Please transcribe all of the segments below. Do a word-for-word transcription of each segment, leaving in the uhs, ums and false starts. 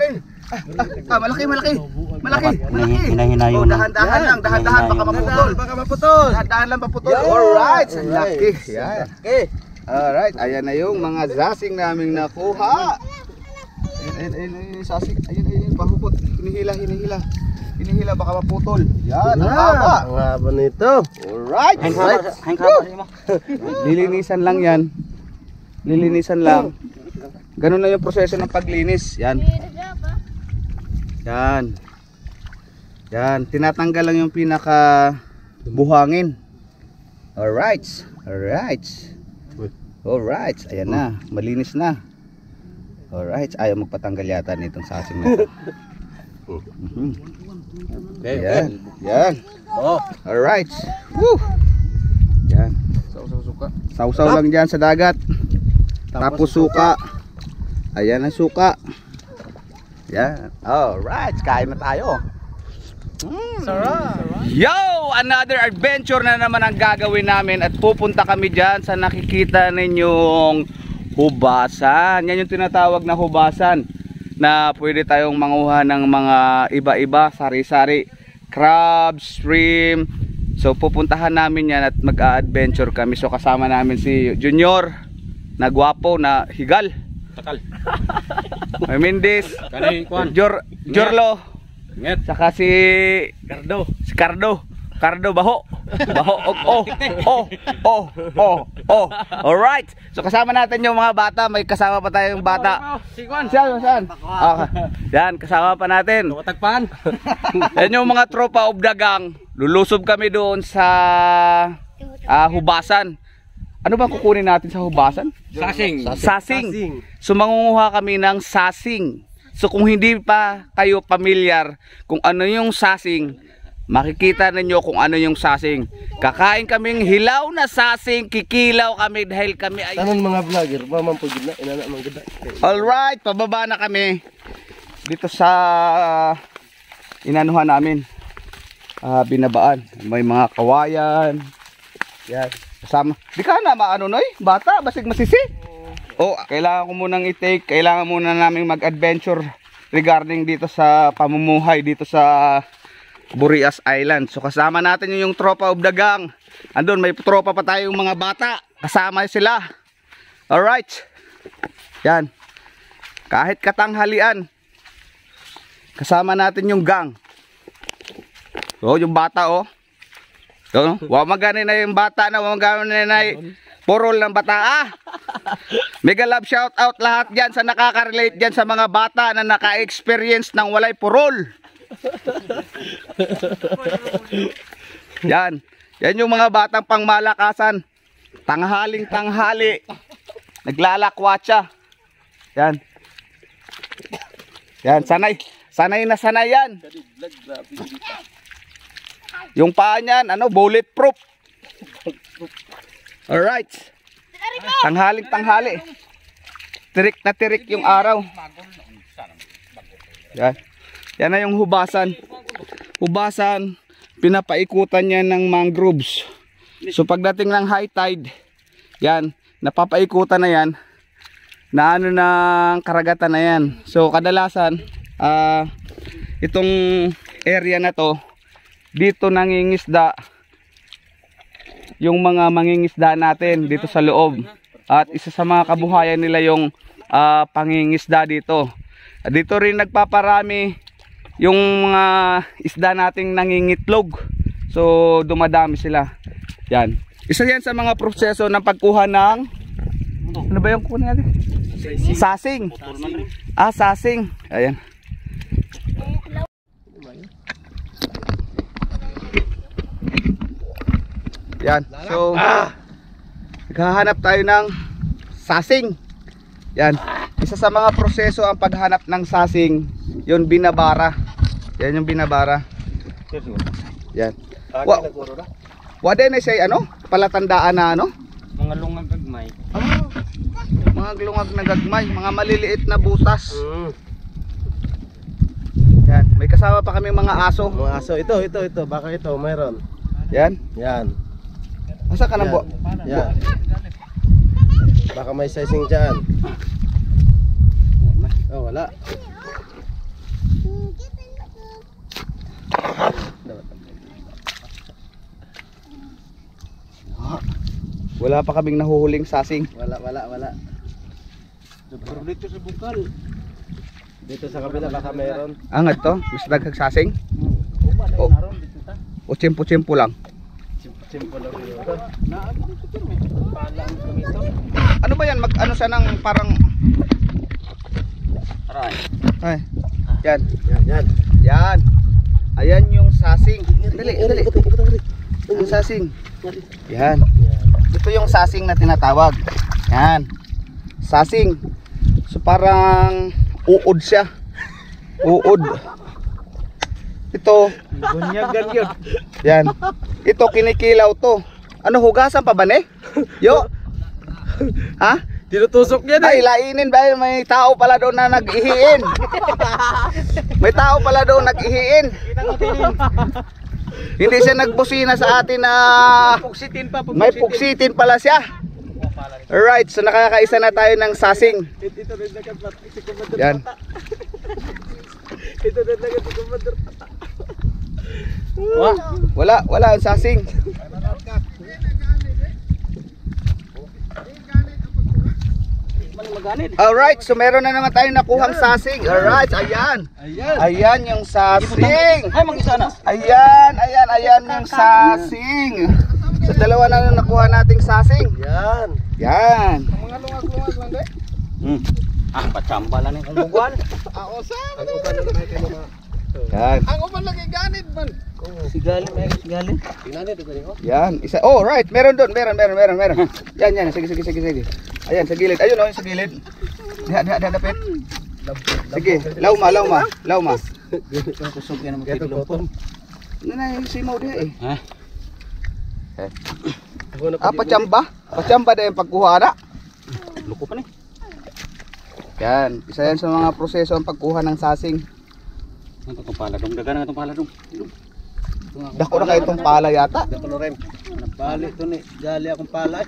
ayun. Ah, malaki, malaki. Malaki, malaki. Hinahinayo Oh, na. dahan-dahan lang, dahan-dahan baka maputol. Baka maputol. Dahan-dahan lang maputol. Alright, laki. Yan. Okay. Alright, ayan na yung mga sasing naming nakuha. Ayun, ayun, ayun, ayun, sasing. Ayun, ayun, pahupot. Hinihila, hinihila. Hinihila, baka maputol. Yan, ang haba. Ang haba nito. Alright. Hang haba, hang haba mo. Lilinisan lang yan. Lilinisan lang. Ganun na yung proseso ng paglinis. Yan. Yan. Yan. Tinatanggal lang yung pinaka buhangin. Alright. Alright. Alright. Ayan na. Malinis na. Alright. Ayaw magpatanggal yata nitong sasing na ito. Mhm. Yan. Yan. Oh. Alright. Woo. Yan. Sausaw lang dyan sa dagat. Tapos suka. Ayan ang suka. Yan. Alright, kain na tayo. Mm. Sarap. Yo! Another adventure na naman ang gagawin namin. At pupunta kami dyan sa nakikita ninyong hubasan. Yan yung tinatawag na hubasan, na pwede tayong manguha ng mga iba-iba, sari-sari, crabs, shrimp. So pupuntahan namin yan at mag-adventure kami. So kasama namin si Junior na gwapo na higal. Takal. May Mendes, Kani kuan. Jor Jorlo, Nget. saka si Cardo. si Cardo. Cardo baho. Baho. Oh, oh, oh, oh, oh, oh. Alright. So kasama natin yung mga bata. May kasama pa tayong bata. Si kuan. Saan? Saan? Okay. Yan, kasama pa natin. Tagpan. Yan yung mga tropa of the gang. Lulusob kami doon sa uh, hubasan. Ano bang kukunin natin sa hubasan? Sasing. Sasing. So mangunguha kami ng sasing. So kung hindi pa kayo pamilyar kung ano yung sasing, makikita ninyo kung ano yung sasing. Kakain kaming hilaw na sasing, kikilaw kami dahil kami ay... Tanan mga vlogger, mamampuggid na, inana mang ganda. Alright, pababa na kami dito sa uh, inanuhan namin. Uh, binabaan. May mga kawayan. Yan. Kasama. Di ka na maano noy? Bata, basig masisi. Oh, kailangan ko munang i-take, kailangan muna naming mag-adventure regarding dito sa pamumuhay dito sa Burias Island. So kasama natin yung, yung tropa of the gang. Andun may tropa pa tayong mga bata. Kasama sila. Alright. Yan. Kahit katanghalian, kasama natin yung gang. So yung bata oh. So, wa maganin na yung bata na, wa maganin na yung purol ng bata. Ah! Mega love shout out lahat dyan sa nakaka-relate dyan sa mga bata na naka-experience ng walay purol. Yan. Yan yung mga batang pangmalakasan. Tanghaling tanghali. Naglalakwatsa. Yan. Yan, sanay. Sanay na sanay yan. Yung paa niyan, ano, bulletproof. Alright. Tanghaling tanghali. Tirik na tirik yung araw. Yan. Yan na yung hubasan. Hubasan, pinapaikutan niya ng mangroves. So pagdating ng high tide, yan, napapaikutan na yan. Na ano ng karagatan na yan. So kadalasan, uh, itong area na to, dito nangingisda yung mga mangingisda natin dito sa loob. At isa sa mga kabuhayan nila yung uh, pangingisda dito. Dito rin nagpaparami yung mga isda nating nangingitlog. So dumadami sila. Yan. Isa yan sa mga proseso ng pagkuha ng, ano ba yung kunin natin? Sasing. Ah, sasing. Ayan. Yan. So, naghahanap tayo ng sasing. Yan. Isa sa mga proseso ang paghanap ng sasing, yun binabara. Yan yung binabara. Yan. Wa, wala na siya ano? Palatandaan na ano? Mga lungag gagmay. Ah, mga lungag na gagmay, mga maliliit na butas. Mm. Yan. May kasama pa kami mga aso. Mga aso, ito, ito, ito, baka ito, mayroon. Yan. Yan. Asa ka nang bo? Yan. Baka may sizing dyan. Oh, wala. Wala pa kaming nahuhuling sasing. Wala, wala, wala. Pero dito sa bukal. Dito sa kabila baka meron. Angat to, mas daghag sasing. Uma na Oh. naron dito ta. O tsimpo-tsimpo lang. Simple lang yun. Na dito pero may pala ang kumito. Ano ba yan? Mag ano siya ng parang Aray. ay. Yan. Yan, yan. Yan. Ayan yung sasing. Dali, dali. Yung sasing. Yan. Ito yung sasing na tinatawag. Yan. Sasing. So parang uod siya. Uod. Ito. Bunyagan yun. Yan. Ito kinikilaw to. Ano hugasan pa ba ne? Yo. Ha? Tinutusok yan Ay, lainin ba? May tao pala doon na nag-ihiin. May tao pala doon nag-ihiin. Hindi siya nagbusina sa atin na Puksitin pa, may puksitin pala siya. Alright, so nakakaisa na tayo ng sasing. Ito rin nagkapat. Si Commander Yan. Tata. Ito rin nagkapat si Commander Tata. Wala, wala, wala ang sasing. maganit. Alright, so meron na naman tayong nakuhang sasing. Alright, ayan. Ayan. Ayan yung sasing. Ay, mag-isa na. Ayan, ayan, ayan yung sasing. So dalawa na yung nakuha nating sasing. Yan. Yan. Mga lungag-lungag lang de. Hmm. Ah, pachamba lang yung buwan. Ako sa. Ang uban na naman kayo mga. Yan. Ang uban lagi ganit man. Sigali, may sigali. Tingnan dito ko. Yan, isa. Oh, right. Meron doon, meron, meron, meron, meron. Yan, yan. Sige, sige, sige, sige. Ayan, sa gilid. Ayun, oh, sa gilid. Diha, diha, diha, dapit. Sige, lauma, lauma, lauma. Kusog yan ang Ito magkikilong. Ano na yung simaw diha eh. Ha? Ah, pachamba. Pachamba na yung pagkuha na. Luko pa ni. Yan, isa yan sa mga proseso ang pagkuha ng sasing. Ano itong paladong? Daga na itong paladong. Dako na kayo itong pala yata. Rem. Napali ito ni. Gali akong palay.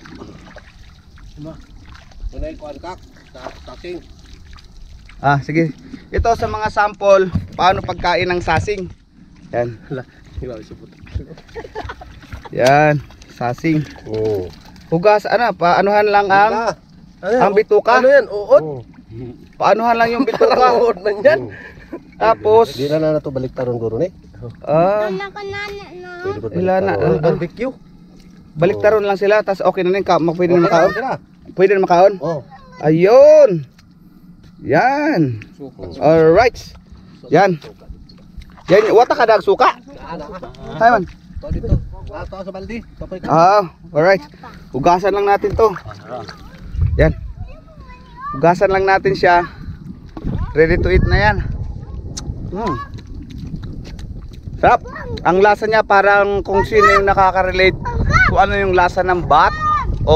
Tunay ko angkak. Taking. Ah, sige. Ito sa mga sample, paano pagkain ng sasing. Yan. Hilaw isipot. Yan, sasing. Oh. Hugas, ano, paanuhan lang ang ang bituka. Ano yan? Uod. Paanuhan lang yung bituka. Uod man yan. Tapos, Di na na nato balik taron guro ni. ah, Pwede ba Wala na, taron? ah, Barbecue. baliktaron lang sila, tapos okay na rin, ka, pwede na makaon. Pwede na makaon. Oh. Ayun. Yan. Alright. Yan. Yan, wata ka dag suka. Hay man. To dito. Ah, to sa baldi. Topoy ka. Ah, alright. Hugasan lang natin to. Yan. Hugasan lang natin siya. Ready to eat na yan. Hmm. Sarap. Ang lasa niya parang kung sino yung nakaka-relate kung ano yung lasa ng bat o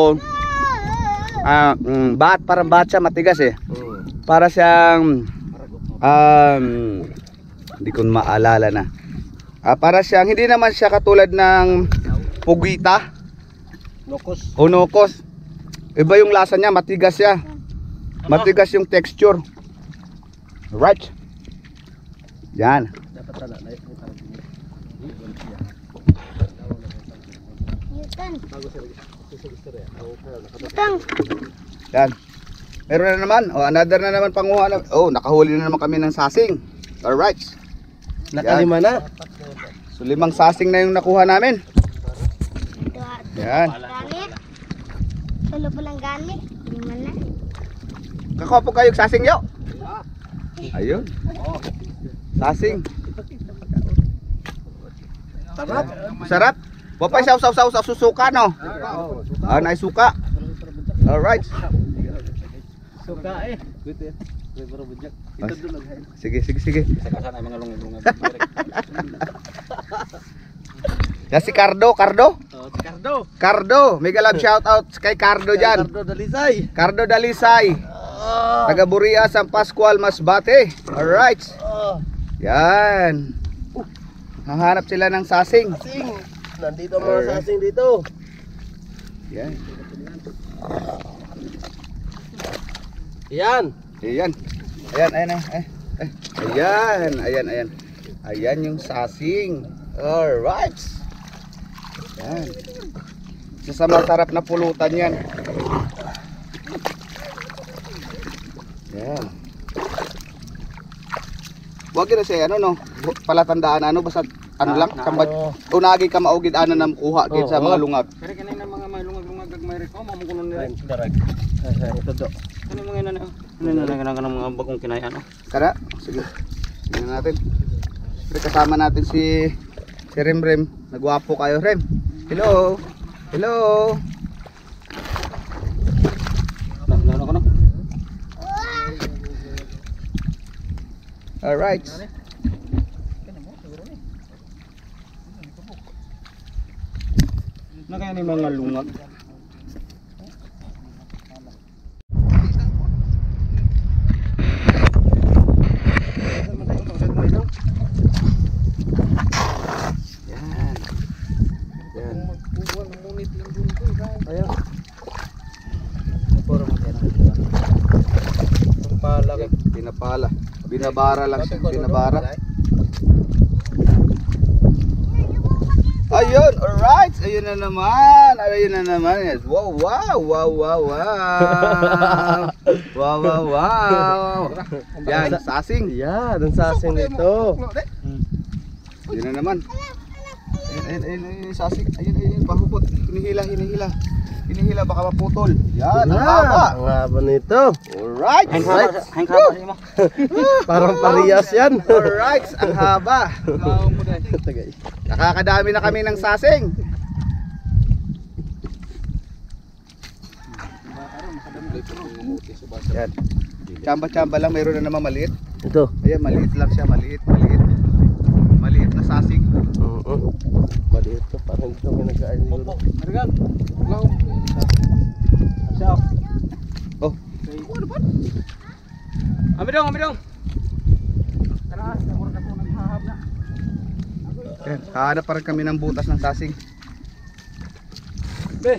ah, mm, bat, parang bat siya matigas eh. Para siyang um, hindi ko maalala na. Ah, para siyang hindi naman siya katulad ng pugita Nokos. o nokos. Iba yung lasa niya, matigas siya. Matigas yung texture. Right. Yan. Dapat tala na yung karang. Bago sa lagi. Gusto ya. Ako pa nakapag. Yan. Meron na naman. O, another na naman panguha na. Oh, nakahuli na naman kami ng sasing. Alright. Nakalima na. So limang sasing na yung nakuha namin. Yan. Gamit. Tulo po lang gamit. Lima na. Kakuha po kayo sasing yo. Ayun. Sasing. Sarap. Sarap. Wapay saw saw saw sa susuka no. Ah, nay suka. Alright. Suka eh. Good eh. May baro bujak. Ito dulu lang. Sige, sige, sige. Saka sana mga lungag-lungag. Yan si Cardo, Cardo. Oh, Cardo. Cardo, mega love shout out kay Cardo diyan. Cardo Dalisay. Cardo Dalisay. Taga Buria, San Pascual, Masbate. Alright. Oh. Yan. Hahanap sila ng sasing. Sing. Nandito ang mga sasing dito. Yan. Yan. Ayan. Ayan, ayan, ayan. Eh, eh. Ayan, ayan, ayan. Ayan yung sasing. Alright. Yan. Isa sa masarap na pulutan yan. Yan. Huwag na siya ano no, palatandaan ano basta ano lang, sambat. Unagi ka maugid ana na kuha gid sa mga lungag. Pero kanina mga may lungag-lungag ag may reko, mamukunon nila. Darag. Ito do. Kani mga ina na. Ano na lang kanang mga bagong kinayan. Kana, sige. Tingnan natin. Pero kasama natin si si Rem Rem. Nagwapo kayo, Rem. Hello. Hello. Lalo ko na. All right. Na kaya ni mga lungag. Yan. Yan. Ayo. Puro mo kaya. Pala. Pinapala. Binabara lang siya. Binabara. Ayun, alright. Ayun na naman. Ayun na naman. Yes. Wow, wow, wow, wow, wow. Wow, wow, wow. Yan, sasing. Yeah, dun sasing dito. Ayun na naman. Ayun, ayun, ayun, ayun, yung sasing. Ayun, ayun, ayun, pahupot. Hinihila, hinihila. Hinihila, baka maputol. Yan, ang haba. Ang haba nito. Alright. Hang haba, hang haba mo. Parang parehas yan. Alright, ang haba. Tagay. Nakakadami na kami ng sasing. Yan. Tsamba-tsamba lang, mayroon na naman maliit. Ito. Ayan, maliit lang siya, maliit, maliit. Maliit na sasing. Oo. Maliit to, parang ito ginagain nila. Marigal. Hello. Siya. Oh, Amidong, amidong. Tara, nagmura na po naghahab na. yan. Hahanap pa rin kami ng butas ng sasing. Be.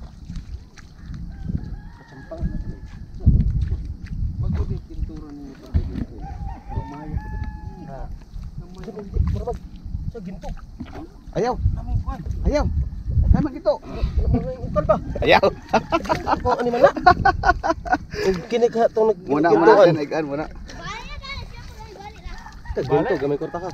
Ayaw. Ayaw. Ay, magito. Ayaw. Ako, ano man na? Kinikha itong Muna, muna. nagkintuan. Yan, igan, muna. Ginto, gamay korta ka.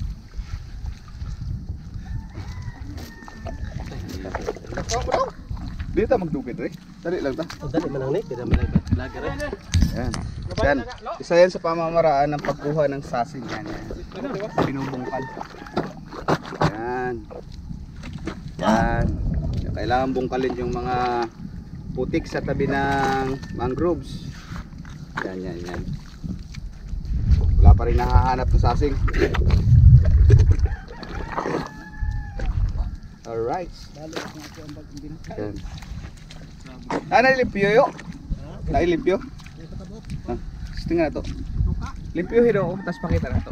Dito magdugid rin. Dali lang ta. Oh, dali man ang nik, kaya man ang lager eh. Yan. Yan. Isa yan sa pamamaraan ng pagkuha ng sasing. Yan, yan. Binubungkal. Yan. Yan. Kailangan bungkalin yung mga putik sa tabi ng mangroves. Yan, yan, yan. Wala pa rin nahahanap ng sasing. Alright. Yan. Ah, nailimpyo yo? Nailimpyo? Ah, tingnan na to. Limpyuhin ako, tapos pakita na to.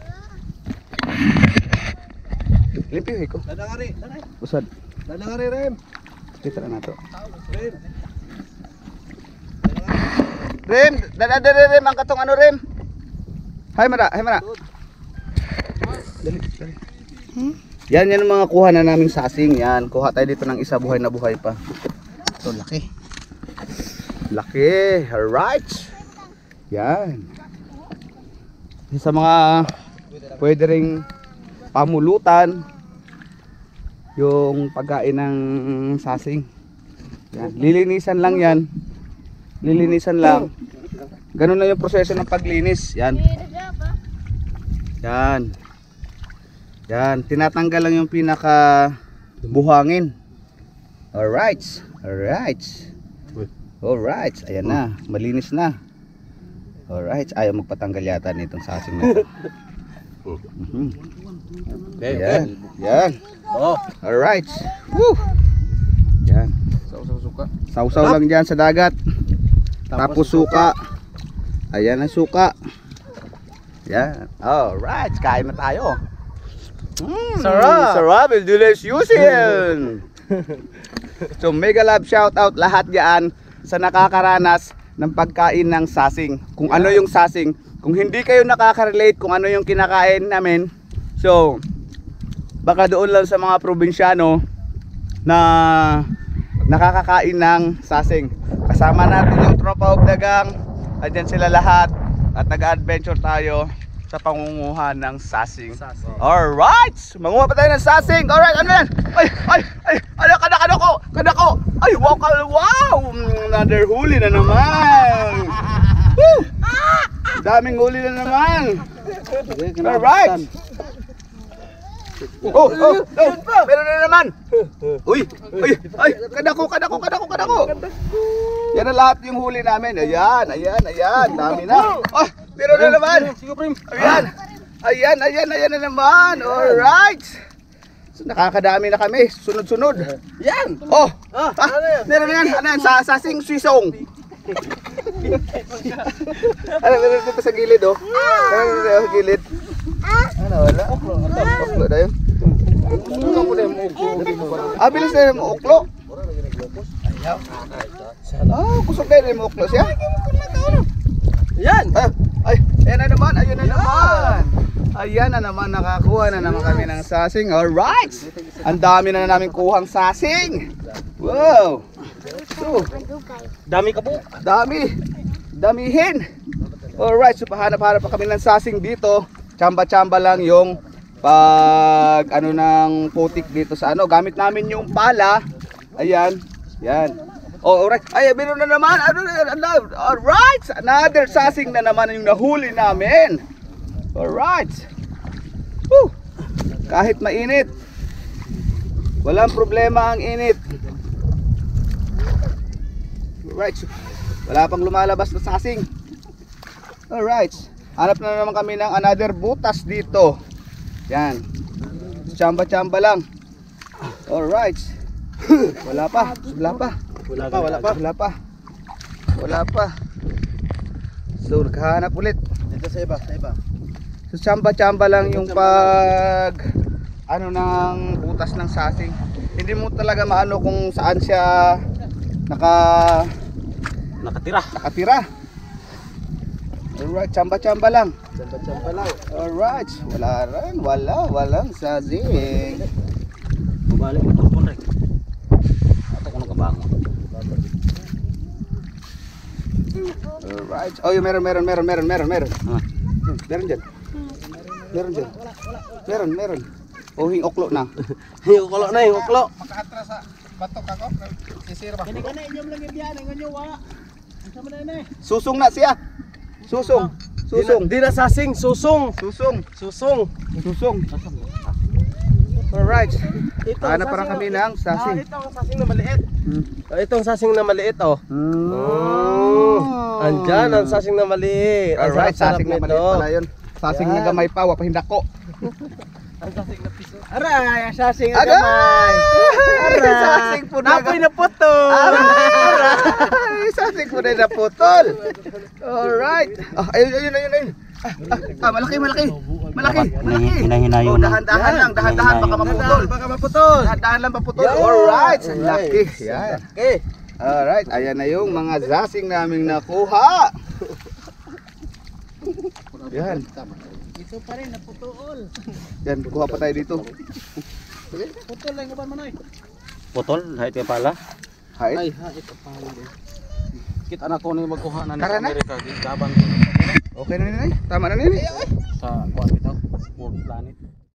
Limpyuhin ko. Dadangari, dadangari. Usad. Dadangari, Rem. Kita na to. Rem. Rem, dadadari Rem, ang katong ano Rem? Hay mara, hay mara. Dali, dali. Hmm? Yan, yan ang mga kuha na naming sasing. Yan, kuha tayo dito ng isa buhay na buhay pa. Ito, laki. Laki, alright. Yan. Yan sa mga pwede ring pamulutan yung pagkain ng sasing. Yan. Lilinisan lang yan. Lilinisan lang. Ganun na yung proseso ng paglinis. Yan. Yan. Yan. Tinatanggal lang yung pinaka buhangin. Alright. Alright. Alright. Ayan na. Malinis na. Alright. Ayaw magpatanggal yata nitong sasing na ito. Mhm. Yan. Yan. Oh. Alright. Woo. Yan. Sausaw lang dyan sa dagat. Tapos suka. Ayan ang suka. Yan. Alright. Kain na tayo. Mm, Sarap. Sarap. Delicious yan. So mega love shout out lahat dyan sa nakakaranas ng pagkain ng sasing. Kung ano yung sasing. Kung hindi kayo nakaka-relate kung ano yung kinakain namin. So baka doon lang sa mga probinsyano na nakakakain ng sasing. Kasama natin yung tropa of dagang. Andyan sila lahat at nag-adventure tayo sa pangunguha ng sasing. Alright! Manguha pa tayo ng sasing. Alright, ano yan? Ay, ay, ay, ano, kada, kada ko, kada ko. Ay, wow, wow! Another huli na naman. Woo! Daming huli na naman. Alright! Oh, oh, oh, meron na naman. Uy, uy, ay, kada ko, kada ko, kada ko, kada ko. Yan na lahat yung huli namin. Ayan, ayan, ayan. Dami na. Oh, meron na naman. Ayan. Ayan, ayan, ayan na naman. Alright. So, nakakadami na kami. Sunod-sunod. Yan. Oh. Ah, meron na yan. Ano yan? Sa sasing sisong. Ano, meron dito sa gilid, oh. Meron dito sa gilid. Ano, wala? Oklo na yun. Ah, bilis na yung oklo. Ah, kusog kayo yung oklo siya. Yan. Ay, ay, ayan na naman, ayun na naman. Ayan na naman, nakakuha na naman kami ng sasing. Alright. Ang dami na namin kuhang sasing. Wow. So, Dami ka po. dami. Damihin. Alright, so pahanap-hanap pa kami ng sasing dito. Chamba-chamba lang yung pag ano ng putik dito sa ano. Gamit namin yung pala. Ayan. Yan. Oh, alright. Ay, meron na naman. Ano, ano, alright. Another sasing na naman yung nahuli namin. Alright. Woo. Kahit mainit. Walang problema ang init. Alright. Wala pang lumalabas na sasing. Alright. Hanap na naman kami ng another butas dito. Yan. Chamba-chamba lang. Alright. Wala pa. Wala pa. Wala pa, wala pa. Wala pa. Wala pa. So, naghahanap ulit. Dito sa iba, sa iba. So, chamba-chamba lang yung pag ano ng butas ng sasing. Hindi mo talaga maano kung saan siya naka Nakatira. nakatira. Alright, chamba-chamba lang. Chamba-chamba lang. Alright, wala rin, wala, walang sasing. Bumalik mo ito po rin. Ato ko nakabangon. Alright, oh yung meron, meron, meron, meron, meron, meron. Ah. Hmm, meron dyan. Meron dyan. Meron, meron. Oh, hing oklo na. Yung ulo na, yung ulo. Makaatras sa batok ako. Sisira ba? Kani-kani, inyong lang ibiyan. Ang ganyo, wa. Ang sama na yun eh. Susong na siya. Susong. Susong. Di na sasing, susong. Susong. Susong. Susong. Alright. Ito, Hanap para kami ng Ah, sasing. ito ang sasing na maliit. Hmm. Oh, itong sasing na maliit, oh. Mm. Oh. Andyan ang sasing na maliit. Ang Alright, sarap-sarap sasing na nito. maliit pala yun. Sasing na Yan. gamay pa, wapahindak ko. Ang sasing na piso. Aray, ang sasing na Agay! gamay. Aray, Sasing po na Napoy na puto. Aray! Sasing po na naputol. Alright. Ah, ayun, ayun, ayun, ayun. Ah, ah, malaki, malaki. Malaki, malaki. Hinahinayo Oh, na. dahan-dahan lang, dahan-dahan baka maputol. Baka maputol. Dahan-dahan lang maputol. Yan. Alright, ang Alright. laki. Yan. Okay. Alright, ayan na yung mga sasing naming nakuha. Yan. Ito pa rin, naputol. Yan, kuha pa tayo dito. Putol lang ka ba manoy? Putol, hait ka pala. Hait. Ay, ha, ito pa rin. Kit anak ko na yung magkuha na Tara sa na. Amerika. Gabang Okay na nila. Tama na nila. sa kuwan ito. World planet.